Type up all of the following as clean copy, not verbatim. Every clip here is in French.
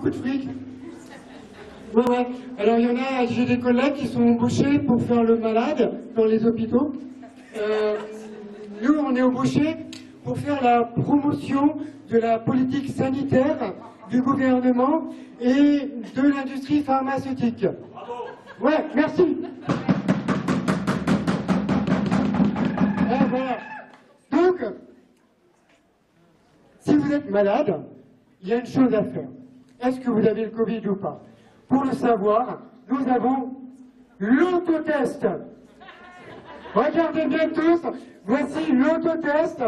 beaucoup de fric. Ouais, ouais. Alors, il y en a, j'ai des collègues qui sont embauchés pour faire le malade dans les hôpitaux. Nous, on est embauchés pour faire la promotion de la politique sanitaire du gouvernement et de l'industrie pharmaceutique. Ouais, merci. Voilà. Donc, si vous êtes malade, il y a une chose à faire. Est-ce que vous avez le Covid ou pas? Pour le savoir, nous avons l'autotest. Regardez bien tous, voici l'autotest.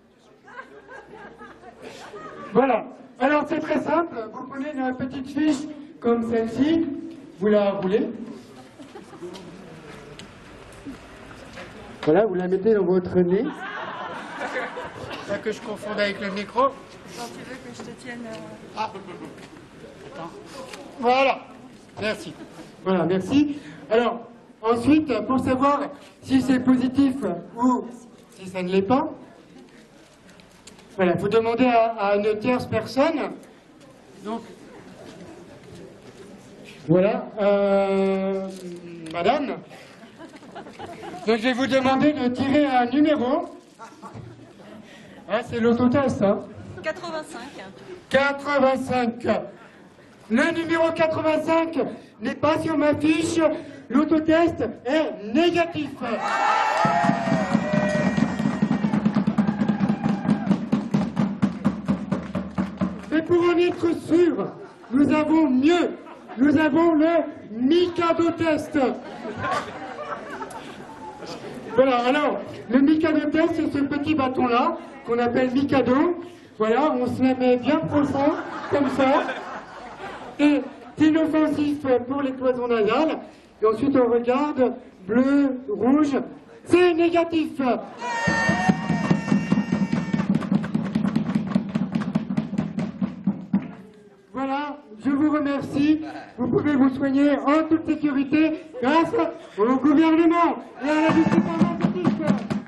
Voilà. Alors c'est très simple, vous prenez une petite fiche comme celle-ci, vous la roulez. Voilà, vous la mettez dans votre nez. Là que je confonde avec le micro. Quand tu veux que je te tienne... Ah. Attends. Voilà. Merci. Voilà, merci. Alors, ensuite, pour savoir si c'est positif ou si ça ne l'est pas, voilà, il faut demander à une tierce personne. Donc, voilà, madame. Donc, je vais vous demander de tirer un numéro. Ah, c'est l'autotest, hein. 85. 85. Le numéro 85 n'est pas sur ma fiche. L'autotest est négatif. Mais pour en être sûr, nous avons mieux. Nous avons le Mikado test. Voilà, alors, le Mikado test, c'est ce petit bâton-là, qu'on appelle Mikado. Voilà, on se la met bien profond, comme ça. Et c'est inoffensif pour les cloisons nasales. Et ensuite, on regarde, bleu, rouge, c'est négatif. Voilà, je vous remercie. Vous pouvez vous soigner en toute sécurité grâce au gouvernement et à la discipline pharmaceutique.